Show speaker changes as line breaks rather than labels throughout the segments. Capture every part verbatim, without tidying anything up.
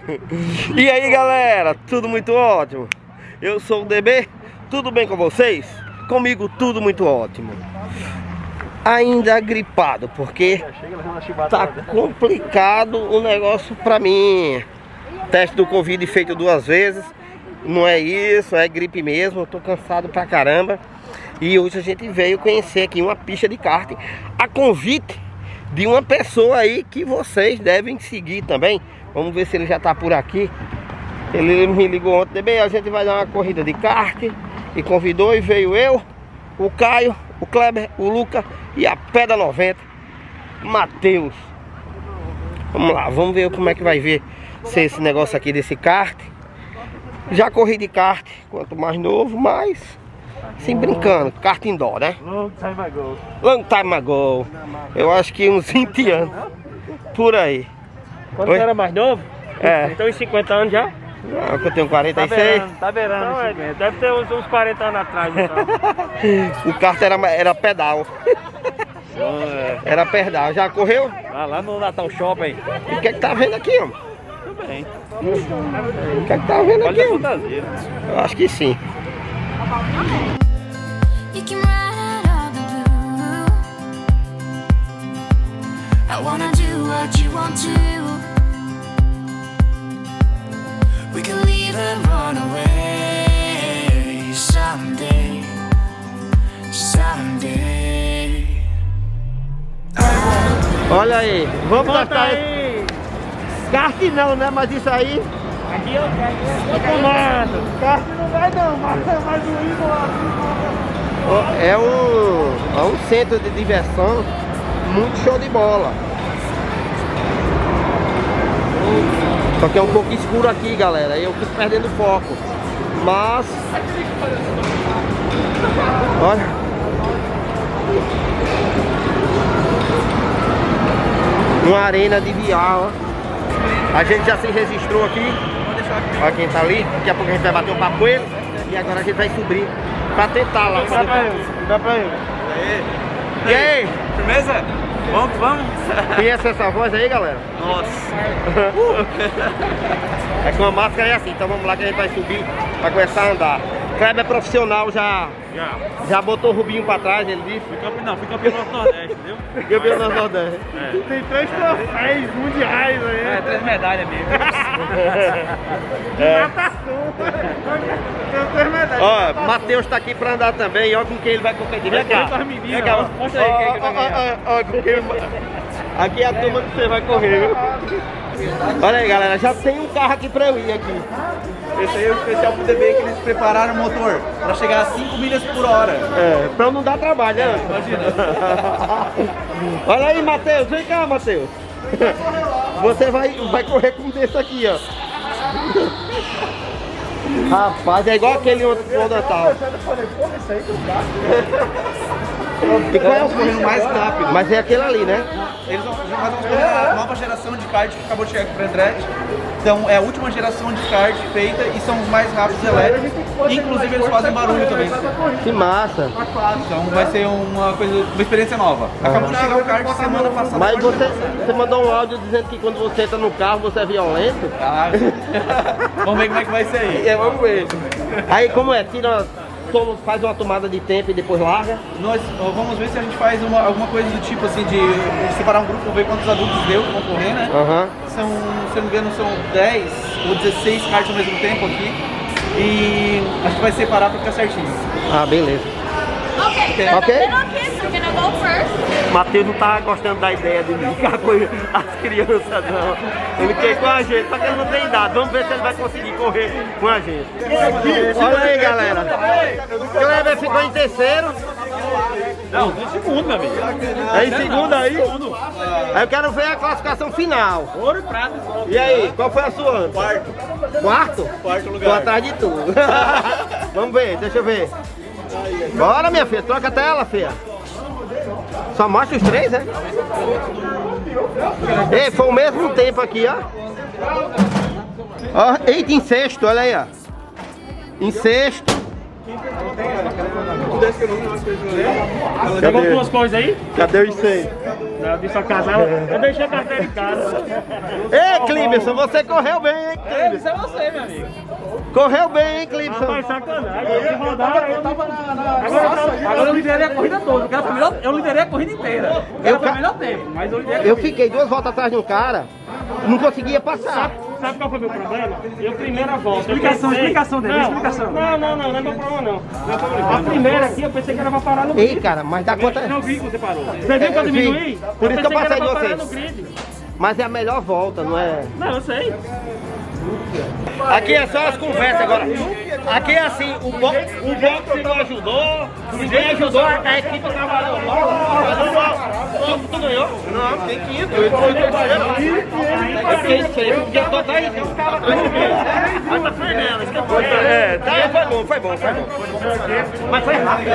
E aí galera, tudo muito ótimo. Eu sou o D B, tudo bem com vocês? Comigo tudo muito ótimo. Ainda gripado, porque tá complicado o negócio pra mim. Teste do Covid feito duas vezes. Não é isso, é gripe mesmo. Eu tô cansado pra caramba. E hoje a gente veio conhecer aqui uma pista de kart, a convite de uma pessoa aí que vocês devem seguir também. Vamos ver se ele já tá por aqui. Ele me ligou ontem, bem, a gente vai dar uma corrida de kart. E convidou e veio eu, o Caio, o Kleber, o Luca e a Pedra noventa, Matheus. Vamos lá, vamos ver como é que vai ver ser esse negócio aqui desse kart. Já corri de kart, quanto mais novo, mais assim brincando, kart indoor, né?
Long time ago.
Long time ago. Eu acho que uns vinte anos, por aí.
Quando
Oi?
você era mais novo?
É.
Então, uns cinquenta anos já?
Não, que eu tenho quarenta e seis.
Tá beirando, tá beirando então, é, deve ter uns, uns quarenta anos atrás, então.
O kart era, era pedal. Era pedal. Já correu?
Ah, lá no Natal Shopping.
E o que é que tá vendo aqui, ó?
Tudo bem.
O que é que tá vendo aqui,
Olha a
ó?
fantasia.
Eu acho que sim.
You can ride out of the blue. I wanna do what you want to. We can leave and run away someday, someday.
Olha aí, vamos
Bota
gastar
aí.
kart não, né? Mas isso aí.
Aqui eu tô comando.
Kart
Não vai não, mas, mas o Igor lá.
é um, é um centro de diversão muito show de bola. Só que é um pouco escuro aqui, galera. Eu fico perdendo foco. Mas olha, uma arena de V R, ó. A gente já se registrou aqui. Olha quem tá ali. Daqui a pouco a gente vai bater um papo com ele. E agora a gente vai subir pra tentar lá.
Dá pra ele, dá pra ele.
E aí?
Firmeza? Vamos, vamos?
Conhece essa voz aí, galera?
Nossa.
É com a máscara é assim, então vamos lá que a gente vai subir pra começar a andar. Kleber é profissional, já,
Já.
já botou o Rubinho pra trás, ele disse.
Fui campeão, não, fui campeão do Nordeste, entendeu?
Campeão do Nordeste.
É.
Tem três troféus mundiais aí.
É, três medalhas mesmo.
É.
Natação. Tem três medalhas.
Ó, Matheus tá aqui pra andar também, olha com quem ele vai competir. Vem cá. Vem cá,
Mostra aí quem que vai
Ó, ó,
ganhar.
ó, ó, com quem ele- Aqui é a turma que você vai correr, viu? Olha aí, galera, já tem um carro aqui pra eu ir aqui.
Esse aí é o especial pro D B que eles prepararam o motor pra chegar a cinco milhas por hora.
É, pra não dar trabalho, né?
Imagina.
Olha aí, Matheus, vem cá, Matheus. Você vai, vai correr com um desse aqui, ó. Rapaz, é igual aquele outro do Natal. E qual é o
correndo mais rápido.
Mas é aquele ali, né?
Eles vão, nós vamos correr a nova geração de kart que acabou de chegar aqui pra Andretti. Então é a última geração de kart feita e são os mais rápidos elétricos. Inclusive eles fazem barulho também.
Que massa.
Então vai ser uma coisa, uma experiência nova. Acabou de chegar o kart semana passada.
Mas você, você mandou um áudio dizendo que quando você entra no carro você é violento?
Ah, vamos ver como é que vai ser aí.
É, vamos ver. Aí como é? Tira, toma, faz uma tomada de tempo e depois larga?
Nós ó, vamos ver se a gente faz uma, alguma coisa do tipo assim de, de separar um grupo, ver quantos adultos deu que vão correr, né?
Aham.
São, se eu não me engano, são dez ou dezesseis karts ao mesmo tempo aqui. E a gente vai separar pra ficar certinho.
Ah, beleza.
Okay,
Ok.
little kids are gonna go first.
Matheus não tá gostando da ideia de brincar com as crianças, não. Ele quer ir com a gente, só que ele não tem idade. Vamos ver se ele vai conseguir correr com a gente. Olha aí, galera. Kleber ficou em terceiro.
Não, em segundo, meu amigo.
É em segundo aí? Aí eu quero ver a classificação final.
Ouro e prata.
E aí, qual foi a sua?
Quarto.
Quarto?
Quarto lugar.
Tô atrás de tu. Vamos ver, deixa eu ver. Bora, minha filha, troca a tela, filha. Só mostra os três, né? Ei, foi o mesmo tempo aqui, ó. Ó, eita, em sexto, olha aí, ó. Em sexto.
pudesse que eu não, umas coisas que eu lembro.
Você comprou as coisas aí?
Cadê os cem?
Não, de sua casa. Eu deixei a carteira em casa.
Ei, Clíbson, você correu bem, hein, Clíbson?
Isso é você, meu amigo.
Correu bem, hein, Clíbson?
Rapaz, sacanagem. Eu rodar, eu tava na...
Agora, agora eu liderei a corrida toda. O cara foi melhor, eu liderei a corrida inteira. O cara
Eu
foi
ca-
o melhor tempo, mas eu liderei a
Eu
corrida.
fiquei duas voltas atrás de um cara, não conseguia passar.
Sabe qual foi o meu problema? Eu, primeira volta. eu
Explicação,
pensei-
explicação dele,
não,
explicação.
Não, não, não, não é meu problema não. Não é problema. A primeira aqui eu pensei que era pra parar no grid.
Ei, cara, mas dá conta.
Eu não vi que você parou. Você viu que eu
É, vi.
diminuí?
Por isso que eu
pensei
passei
era
de
pra parar
vocês.
no grid.
Mas é a melhor volta, não é?
Não, eu sei.
Aqui é só as conversas agora. Aqui é assim, o, bo o boxe não ajudou, ninguém ajudou, a equipe trabalhou mal. Tu, tu ganhou? Não, fiquei quinto. Eu fui terceiro. Eu fiquei terceiro, porque eu tô daí. Mas tá perdendo, isso que eu tô. É, tá, foi bom, foi bom, foi bom. Mas foi rápido.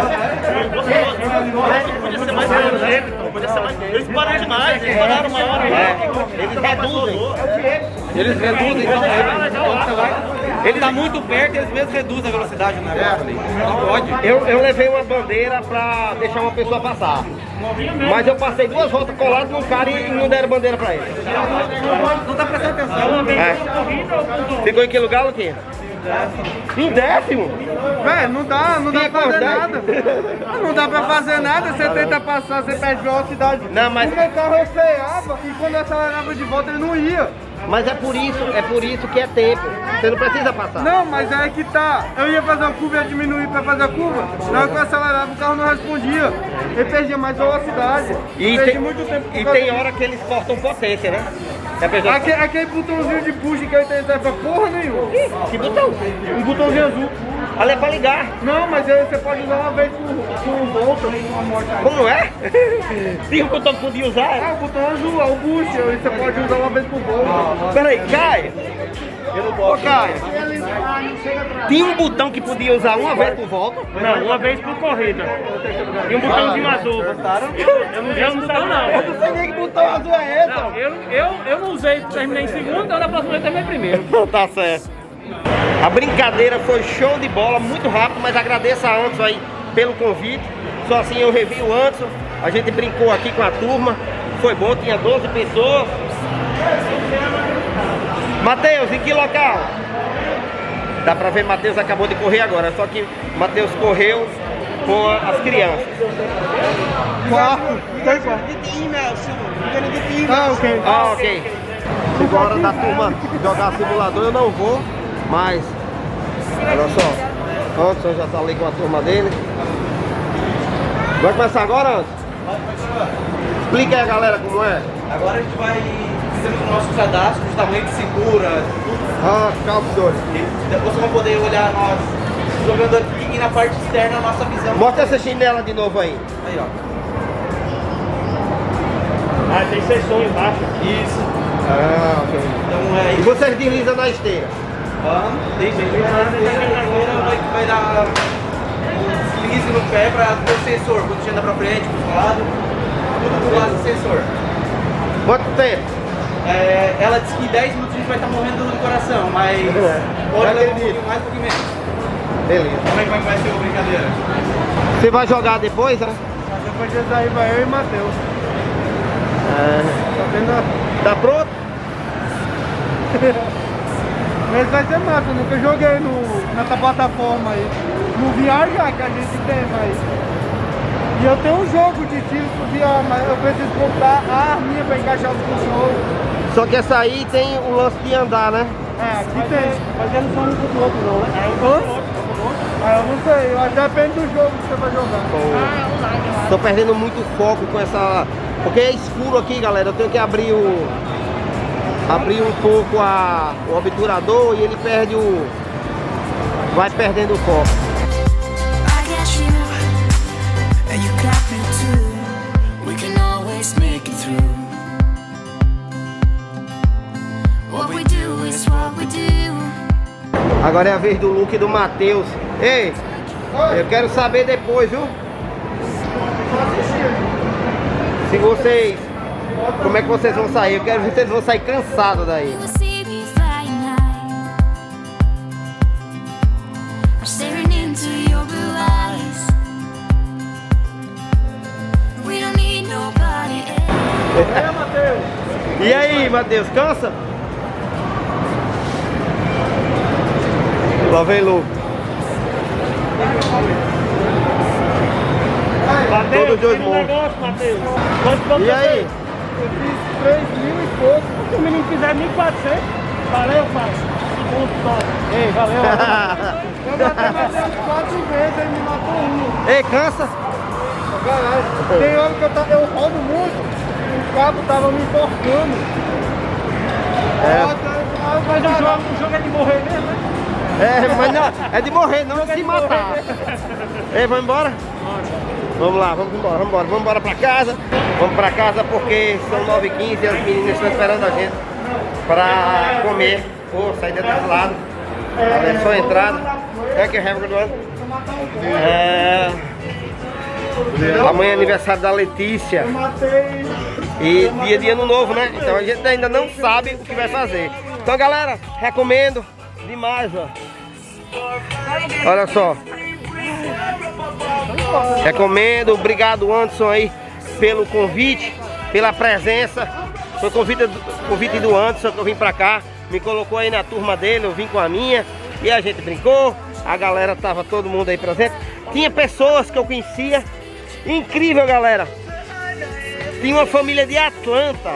Podia ser mais rápido. Podia ser mais rápido. Eles pararam demais, eles pararam uma hora. Eles reduzem.
Eles reduzem, então, quando você vai, ele tá muito perto, eles mesmos reduzem a velocidade do negócio ali. Não pode.
Eu, eu levei uma bandeira pra deixar uma pessoa passar. Mas eu passei duas voltas colado num cara e não deram bandeira pra ele.
Não tá prestando atenção.
É. Ficou em que lugar, Luquinha? Em décimo?
Velho, não dá, não dá
Tinha
pra fazer
quanto,
nada. Não dá pra fazer nada, você tenta passar, você perde velocidade.
Não, mas-
O meu carro eu freava e quando eu acelerava de volta ele não ia.
Mas é por isso, é por isso que é tempo. Você não precisa passar.
Não, mas é que tá. Eu ia fazer a curva e ia diminuir pra fazer a curva. Na hora que eu acelerava o carro não respondia. Ele perdia mais velocidade.
E
Perdi
tem,
muito tempo por
e
causa
tem
disso.
hora que eles cortam potência, né? É a pessoa-
Aquele, aquele botãozinho de push que eu tenho serve pra porra nenhuma.
Que botão?
Um botãozinho azul.
Ali é pra ligar.
Não, mas aí você pode usar uma vez por, por volta, uma morte.
Como é? Tem um botão que podia usar?
Ah, o botão azul, é o push. Aí você pode usar uma vez por volta.
Peraí, Caio. Eu não posso. Ô, Caio. Tinha um botão que podia usar uma vez por volta.
Não, uma vez por corrida. E um botãozinho azul. Eu não, eu não sabia não.
Eu não sei nem que botão azul é esse.
Não, eu, eu, eu não usei, terminei em segundo, então na próxima vez terminei primeiro.
Tá certo. A brincadeira foi show de bola, muito rápido, mas agradeço a Anderson aí pelo convite. Só assim eu revi o Anderson, a gente brincou aqui com a turma, foi bom, tinha doze pessoas. Matheus, em que local? Dá pra ver, Matheus acabou de correr agora, só que Matheus correu com a- as crianças.
Quarto. Tem quarto. Ah, ok.
Ah, ok. Chegou a hora da turma jogar simulador, eu não vou, mas olha só, Anderson já tá ali com a turma dele. Vai começar agora, Anderson? Explica aí a galera como é.
Agora a gente vai fazendo o nosso cadastro, justamente segura, tudo.
Ah, calma, senhor.
E depois você vai poder olhar nós jogando aqui e na parte externa a nossa visão.
Mostra essa chinela de novo aí.
Aí, ó.
Ah, tem sessão embaixo.
Isso.
Ah, ok.
Então é
E
isso.
vocês deslizam na esteira.
Vamos. Tem jeito. Vai, vai dar um deslize no pé para ter o sensor. Quando você anda pra frente, pro lado, tudo do lado do sensor.
Quanto tempo?
É, ela disse que em dez minutos a gente vai estar morrendo do coração, mas
É.
pode
Eu
levar um
acredito.
pouquinho mais, um pouquinho menos.
Beleza.
Como é que vai, vai ser a brincadeira?
Você vai jogar depois, né?
Depois disso aí vai eu e Matheus.
É.
Tá vendo?
Tá pronto?
Mas vai ser massa, eu nunca joguei no, nessa plataforma aí. No V R já que a gente tem, mas... E eu tenho um jogo de tiro pro V R, mas eu preciso comprar a arminha pra encaixar os controles.
Só que essa aí tem o lance de andar, né?
É, aqui tem.
Mas eles não são um do outro não, né?
Hã? Ah, eu não sei, eu acho que depende do jogo que você vai jogar.
Tô perdendo muito foco com essa... Porque é escuro aqui, galera. Eu tenho que abrir o... Abrir um pouco a... o obturador e ele perde o... Vai perdendo o foco.
I got you, and you got me too. We can always make it through. What we do is what we do.
Agora é a vez do Luke e do Matheus. Ei, eu quero saber depois, viu? Se vocês... Como é que vocês vão sair? Eu quero ver se eles vão sair cansados daí.
You will see me flying high. I'm staring into your blue eyes.
Matheus, cansa? Lá vem Lu.
Mateus,
Todos dois
tem um
bons.
negócio, Mateus. Quanto vamos
E aí?
fazer?
Eu fiz três mil e pouco.
Se o menino fizer mil e quatrocentos, valeu, pai. Segundo só. Ei, valeu.
Eu matei Matheus quatro vezes, ele me matou um.
Ei, cansa?
Caralho. Tem hora que eu, tá, eu rodo muito, o cabo tava me enforcando.
É.
Ah,
Mas o jogo, o jogo é de morrer mesmo, né?
É, mas não, é de morrer, não de se matar. Ei, vamos embora? Vamos lá, vamos embora, vamos embora. Vamos embora pra casa. Vamos pra casa porque são nove e quinze e as meninas estão esperando a gente pra comer. Pô, sair dentro do lado. É só a entrada. É que have a good one. É... Amanhã é aniversário da Letícia. E dia de ano novo, né? Então a gente ainda não sabe o que vai fazer. Então, galera, recomendo demais, ó. Olha só. Recomendo, obrigado Anderson aí pelo convite, pela presença. Foi convite do, convite do Anderson que eu vim pra cá. Me colocou aí na turma dele, eu vim com a minha. E a gente brincou, a galera tava todo mundo aí presente. Tinha pessoas que eu conhecia. Incrível, galera. Tinha uma família de Atlanta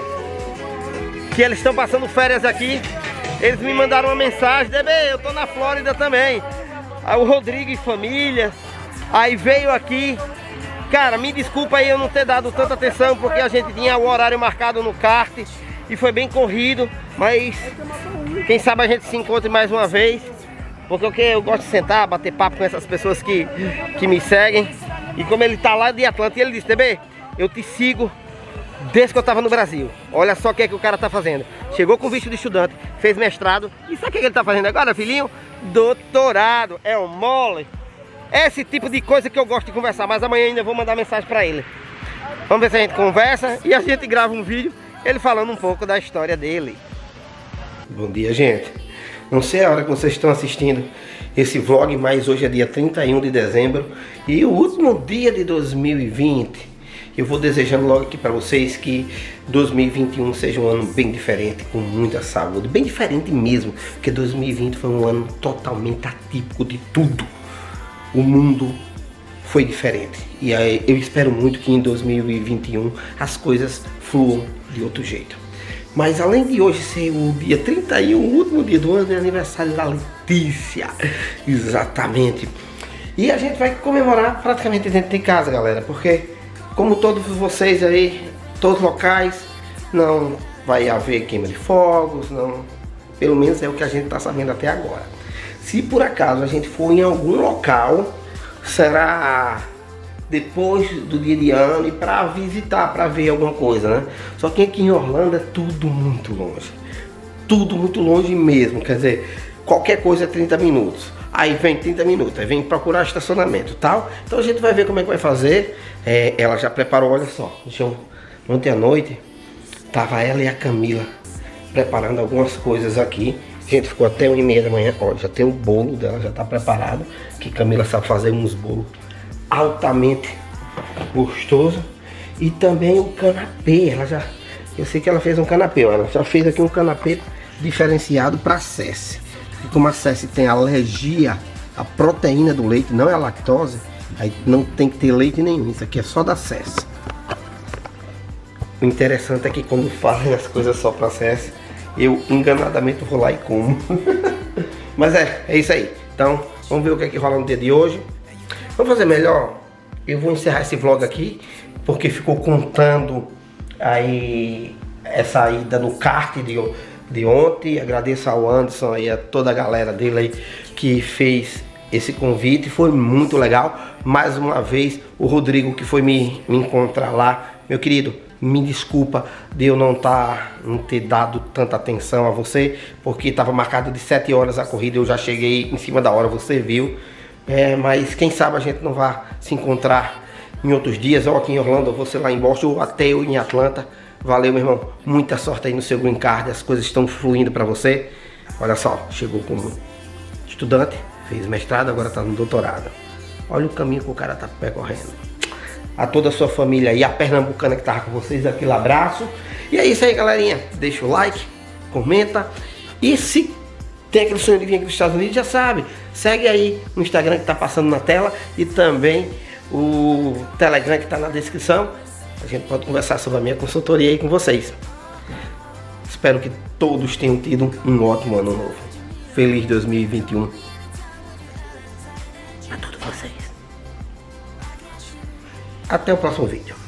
que eles estão passando férias aqui. Eles me mandaram uma mensagem: D B, eu tô na Flórida também. Aí o Rodrigo e família. Aí veio aqui. Cara, me desculpa aí eu não ter dado tanta atenção, porque a gente tinha o horário marcado no kart e foi bem corrido. Mas quem sabe a gente se encontre mais uma vez, porque o que eu gosto de sentar, bater papo com essas pessoas que, que me seguem. E como ele tá lá de Atlanta, e ele disse: D B, eu te sigo desde que eu tava no Brasil. Olha só o que é que o cara tá fazendo. Chegou com visto de estudante, fez mestrado. E sabe o que ele tá fazendo agora, filhinho? Doutorado. É o mole. É esse tipo de coisa que eu gosto de conversar. Mas amanhã ainda vou mandar mensagem pra ele. Vamos ver se a gente conversa e a gente grava um vídeo, ele falando um pouco da história dele. Bom dia, gente. Não sei a hora que vocês estão assistindo esse vlog, mas hoje é dia trinta e um de dezembro e o último dia de dois mil e vinte. Eu vou desejando logo aqui para vocês que dois mil e vinte e um seja um ano bem diferente, com muita saúde, bem diferente mesmo, porque dois mil e vinte foi um ano totalmente atípico de tudo. O mundo foi diferente e aí eu espero muito que em dois mil e vinte e um as coisas fluam de outro jeito. Mas além de hoje ser o dia trinta e um, o último dia do ano, é aniversário da Letícia. Exatamente. E a gente vai comemorar praticamente dentro de casa, galera, porque como todos vocês aí, todos locais, não vai haver queima de fogos, não, pelo menos é o que a gente está sabendo até agora. Se por acaso a gente for em algum local, será depois do dia de ano e para visitar, para ver alguma coisa, né? Só que aqui em Orlando é tudo muito longe, tudo muito longe mesmo, quer dizer, qualquer coisa é trinta minutos. Aí vem trinta minutos, aí vem procurar estacionamento e tal. Então a gente vai ver como é que vai fazer. É, ela já preparou, olha só. Deixa eu, ontem à noite, tava ela e a Camila preparando algumas coisas aqui. A gente ficou até uma e meia da manhã. Olha, já tem o bolo dela, já tá preparado. Que Camila sabe fazer uns bolos altamente gostoso. E também o canapê. Ela já, eu sei que ela fez um canapé. Ela já fez aqui um canapé diferenciado para Cessi. E como a Cessi tem alergia à proteína do leite, não é a lactose, aí não tem que ter leite nenhum. Isso aqui é só da Cessi. O interessante é que quando fazem as coisas só pra Cessi, eu enganadamente vou lá e como. Mas é, é isso aí. Então, vamos ver o que é que rola no dia de hoje. Vamos fazer melhor. Eu vou encerrar esse vlog aqui, porque ficou contando aí essa ida no kart de, de ontem. Agradeço ao Anderson e a toda a galera dele aí que fez esse convite. Foi muito legal. Mais uma vez, o Rodrigo que foi me, me encontrar lá. Meu querido, me desculpa de eu não, tá, não ter dado tanta atenção a você, porque estava marcado de sete horas a corrida. Eu já cheguei em cima da hora, você viu. É, mas quem sabe a gente não vai se encontrar em outros dias, ou aqui em Orlando, ou você lá em Boston, ou até eu em Atlanta. Valeu, meu irmão. Muita sorte aí no seu green card, as coisas estão fluindo para você. Olha só, chegou como estudante, fez mestrado, agora está no doutorado. Olha o caminho que o cara tá percorrendo. A toda a sua família e a pernambucana que tava com vocês, aquele abraço. E é isso aí, galerinha. Deixa o like, comenta. E se tem aquele sonho de vir aqui dos Estados Unidos, já sabe. Segue aí no Instagram que tá passando na tela. E também o Telegram que tá na descrição. A gente pode conversar sobre a minha consultoria aí com vocês. Espero que todos tenham tido um ótimo ano novo. Feliz dois mil e vinte e um a todos vocês. Até o próximo vídeo.